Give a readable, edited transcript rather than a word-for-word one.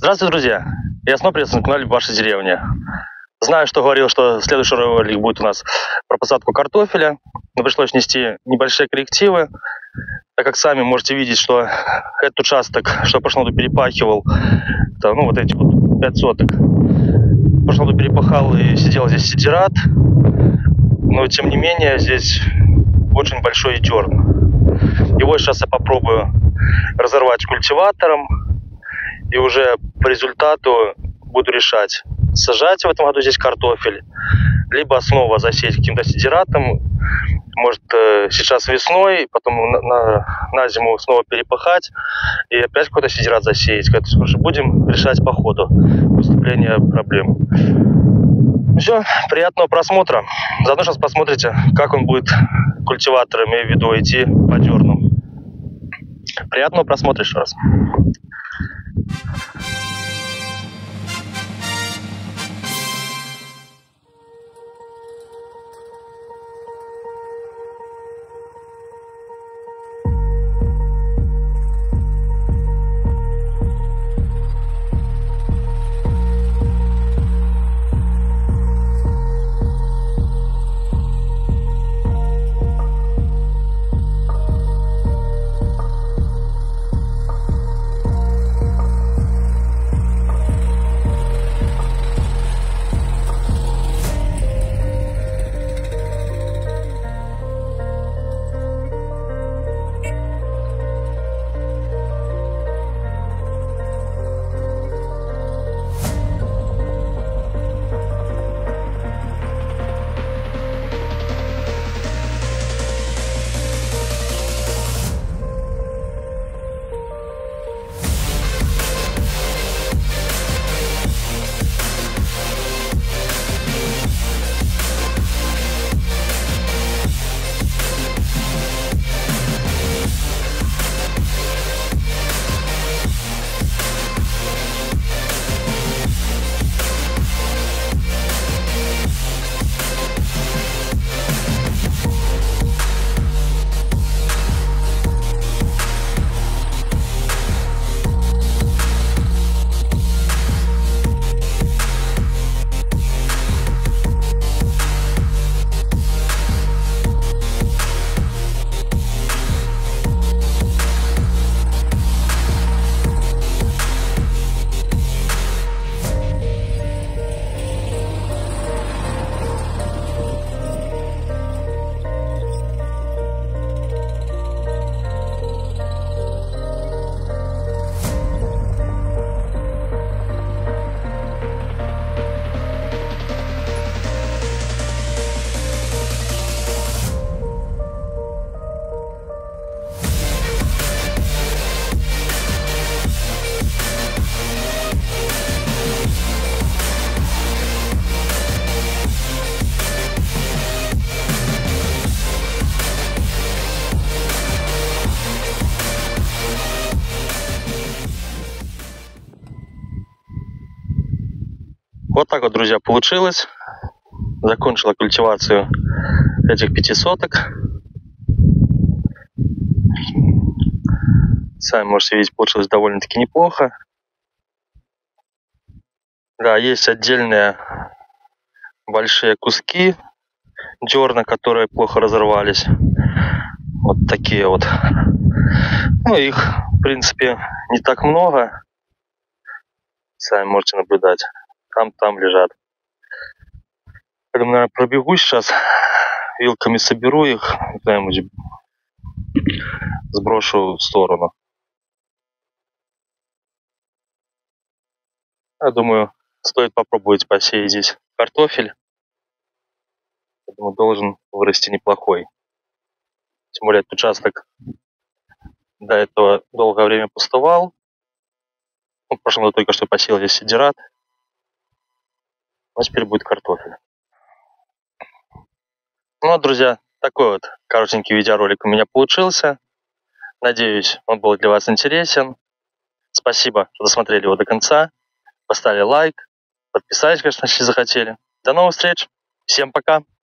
Здравствуйте, друзья! Я снова приветствую на канале «Ваша деревня». Знаю, что говорил, что следующий ролик будет у нас про посадку картофеля, но пришлось внести небольшие коррективы, так как сами можете видеть, что этот участок, что в прошлом году перепахивал, это, вот эти вот 5 соток, в прошлом году перепахал и сидел здесь сидират, но тем не менее здесь очень большой дерн. Его сейчас я попробую разорвать культиватором, и уже по результату буду решать, сажать в этом году здесь картофель, либо снова засеять каким-то сидиратом, может сейчас весной, потом на зиму снова перепахать и опять какой-то сидират засеять. Уже будем решать по ходу поступления проблем. Все, приятного просмотра. Заодно сейчас посмотрите, как он будет культиватор, имею в виду, идти по дерну. Приятного просмотра еще раз. Вот так вот, друзья, получилось. Закончила культивацию этих 5 соток. Сами можете видеть, получилось довольно-таки неплохо. Да, есть отдельные большие куски дерна, которые плохо разорвались. Вот такие вот. Ну, их, в принципе, не так много. Сами можете наблюдать. Там лежат. Поэтому, наверное, пробегу сейчас, вилками соберу их, куда-нибудь сброшу в сторону. Я думаю, стоит попробовать посеять здесь картофель. Я думаю, должен вырасти неплохой. Тем более этот участок до этого долгое время пустовал. В прошлом году только что посеял здесь сидират. А теперь будет картофель. Ну вот, друзья, такой вот коротенький видеоролик у меня получился. Надеюсь, он был для вас интересен. Спасибо, что досмотрели его до конца. Поставили лайк, подписались, конечно, если захотели. До новых встреч. Всем пока.